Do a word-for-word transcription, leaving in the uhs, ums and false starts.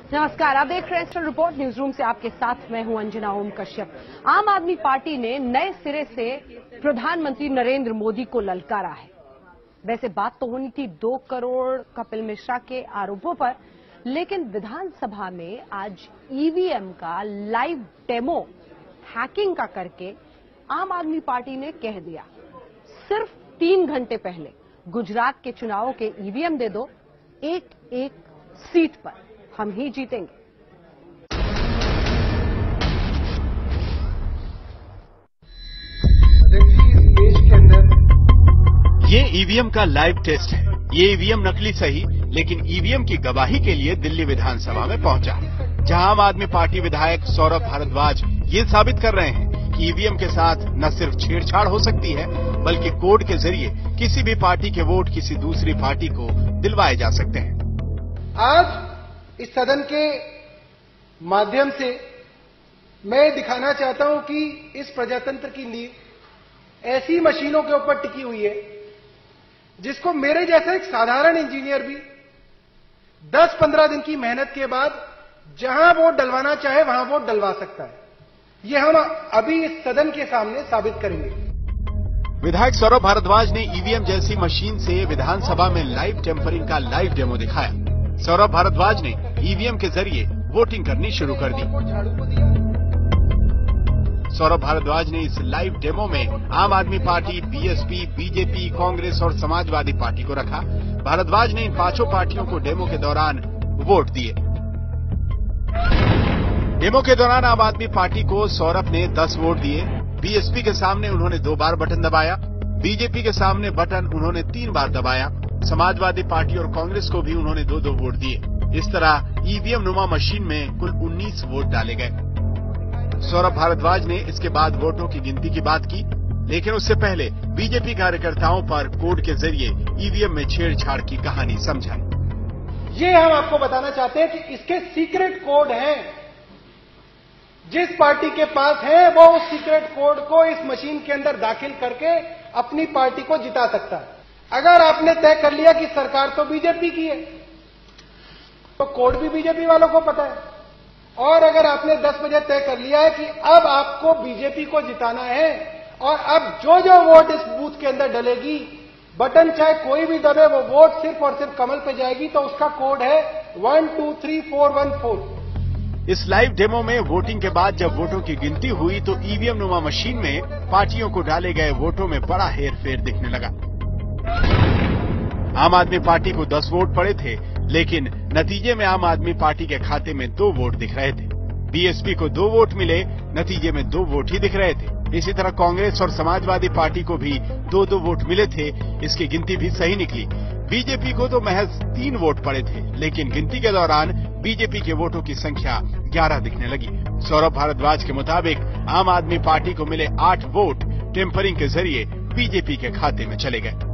नमस्कार, आप देख रहे हैं रिपोर्ट न्यूज रूम से। आपके साथ मैं हूं अंजना ओम कश्यप। आम आदमी पार्टी ने नए सिरे से प्रधानमंत्री नरेंद्र मोदी को ललकारा है। वैसे बात तो होनी थी दो करोड़ कपिल मिश्रा के आरोपों पर, लेकिन विधानसभा में आज ईवीएम का लाइव डेमो हैकिंग का करके आम आदमी पार्टी ने कह दिया, सिर्फ तीन घंटे पहले गुजरात के चुनावों के ईवीएम दे दो, एक एक सीट पर हम ही जीतेंगे। देश के अंदर ये ईवीएम का लाइव टेस्ट है। ये ईवीएम नकली सही, लेकिन ईवीएम की गवाही के लिए दिल्ली विधानसभा में पहुंचा, जहां आम आदमी पार्टी विधायक सौरभ भारद्वाज ये साबित कर रहे हैं कि ईवीएम के साथ न सिर्फ छेड़छाड़ हो सकती है, बल्कि कोड के जरिए किसी भी पार्टी के वोट किसी दूसरी पार्टी को दिलवाए जा सकते हैं। आज इस सदन के माध्यम से मैं दिखाना चाहता हूं कि इस प्रजातंत्र की नींव ऐसी मशीनों के ऊपर टिकी हुई है जिसको मेरे जैसा एक साधारण इंजीनियर भी दस पंद्रह दिन की मेहनत के बाद जहां वोट डलवाना चाहे वहां वोट डलवा सकता है। ये हम अभी इस सदन के सामने साबित करेंगे। विधायक सौरभ भारद्वाज ने ईवीएम जैसी मशीन से विधानसभा में लाइव टेम्परिंग का लाइव डेमो दिखाया। सौरभ भारद्वाज ने ईवीएम के जरिए वोटिंग करनी शुरू कर दी। सौरभ भारद्वाज ने इस लाइव डेमो में आम आदमी पार्टी, बीएसपी, बीजेपी, कांग्रेस और समाजवादी पार्टी को रखा। भारद्वाज ने इन पांचों पार्टियों को डेमो के दौरान वोट दिए। डेमो के दौरान आम आदमी पार्टी को सौरभ ने दस वोट दिए। बीएसपी के सामने उन्होंने दो बार बटन दबाया। बीजेपी के सामने बटन उन्होंने तीन बार दबाया। समाजवादी पार्टी और कांग्रेस को भी उन्होंने दो दो वोट दिए। इस तरह ईवीएम नुमा मशीन में कुल उन्नीस वोट डाले गए। सौरभ भारद्वाज ने इसके बाद वोटों की गिनती की बात की, लेकिन उससे पहले बीजेपी कार्यकर्ताओं पर कोड के जरिए ईवीएम में छेड़छाड़ की कहानी समझाई। ये हम आपको बताना चाहते हैं कि इसके सीक्रेट कोड हैं। जिस पार्टी के पास है वो उस सीक्रेट कोड को इस मशीन के अंदर दाखिल करके अपनी पार्टी को जिता सकता है। अगर आपने तय कर लिया कि सरकार तो बीजेपी की है, तो कोड भी बीजेपी वालों को पता है। और अगर आपने दस बजे तय कर लिया है कि अब आपको बीजेपी को जिताना है और अब जो जो वोट इस बूथ के अंदर डलेगी, बटन चाहे कोई भी दबे, वो वोट सिर्फ और सिर्फ कमल पे जाएगी, तो उसका कोड है one two three four one four. इस लाइव डेमो में वोटिंग के बाद जब वोटों की गिनती हुई तो ईवीएम नुमा मशीन में पार्टियों को डाले गए वोटों में बड़ा हेरफेर दिखने लगा। आम आदमी पार्टी को दस वोट पड़े थे, लेकिन नतीजे में आम आदमी पार्टी के खाते में दो वोट दिख रहे थे। बीएसपी को दो वोट मिले, नतीजे में दो वोट ही दिख रहे थे। इसी तरह कांग्रेस और समाजवादी पार्टी को भी दो दो वोट मिले थे, इसकी गिनती भी सही निकली। बीजेपी को तो महज तीन वोट पड़े थे, लेकिन गिनती के दौरान बीजेपी के वोटों की संख्या ग्यारह दिखने लगी। सौरभ भारद्वाज के मुताबिक आम आदमी पार्टी को मिले आठ वोट टेम्परिंग के जरिए बीजेपी के खाते में चले गए।